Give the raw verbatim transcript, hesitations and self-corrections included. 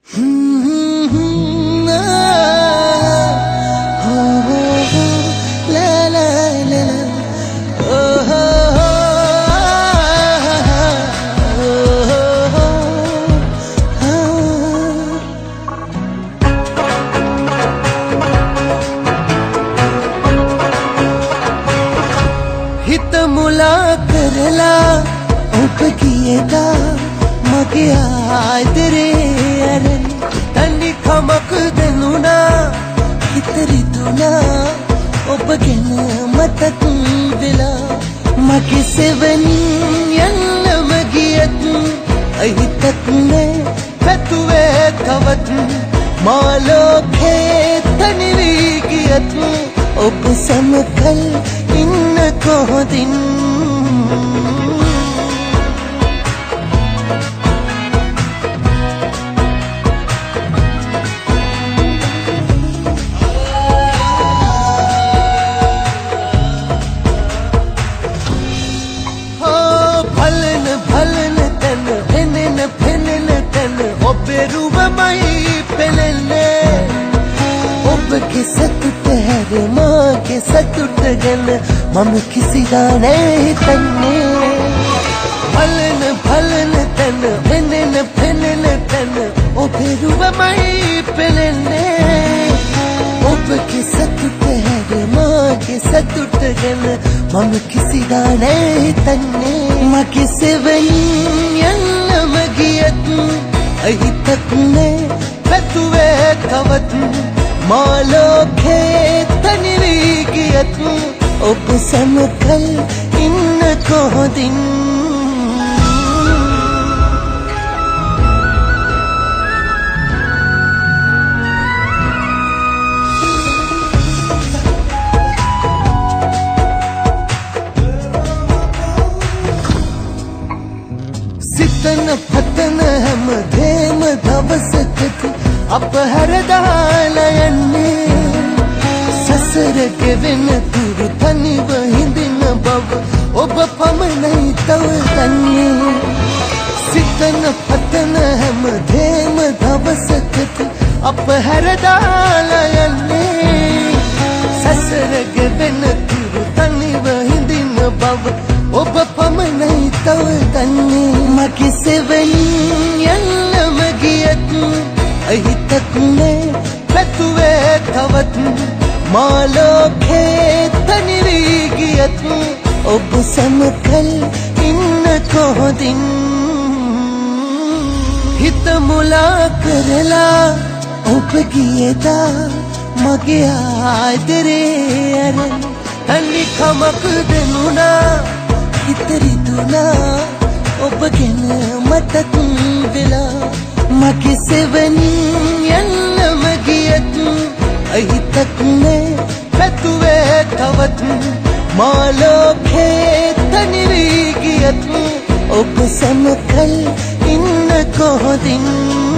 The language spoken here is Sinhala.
හිත මුලා කරලා ඔබ ගියදා මගේ ආදරේ අරන් තනි කමක් දෙනුණා හිත රිදුණා ඔබ ගැන මතක් වෙලා මගේ සෙවණින් යන්නම ගියත් අහිතක් නෑ පැතුවේ තවත් මා ලෝකේ තනි වී ගියත් ඔබ සමකල් ඉන්න කොහොදින් भलन भलन तन फेनन फेनन तन ඔබේ රුවමයි පෙළෙන්නේ ඔබගේ සතුට හැර මාගේ සතුට ගැන මම කිසිදා නෑ හිතන්නේ බලන බලන තැන පෙනෙන පෙනෙන තැන ඔබේ රුවමයි පෙළෙන්නේ ඔබගේ සතුට හැර මාගේ සතුට ගැන මම කිසිදා නෑ හිතන්නේ මගේ සෙවණින් යන්නම ගියත් අහිතක් නෑ පැතුවේ තවත් මා ලෝකේ තනි වී ගියත් ඔබ සමකල් ඉන්න කොහොදින් සිතන පතන හැම දේම දවසකදී අප හැරදාලා යන්නේ සසර ගෙවෙන තුරු තනිව හිඳින බව ඔබ පමණයි තව දන්නේ සිතන පතන හැම දේම දවසකදී අප හැරදාලා යන්නේ සසර ගෙවෙන තුරු තනිව හිඳින බව ඔබ පමණයි තව දන්නේ මගේ සෙවණින් යන්නම ගියත් අහිතක් නෑ පැතුවේ තවත් මා ලෝකේ තනි වී ගියත් ඔබ සමකල් ඉන්න කොහොදින් හිත මුලා කරලා ඔබ ගියදා මගේ ආදරේ අරන් තනි කමක් දෙනුණා හිත රිදුණා ඔබ ගැන මතක් වෙලා මගේ සෙවණින් යන්නම ගියත් අහිතක් නෑ පැතුවේ තවත් මා ලෝකේ තනි වී ගියත් ඔබ සමකල් ඉන්න කොහොදින්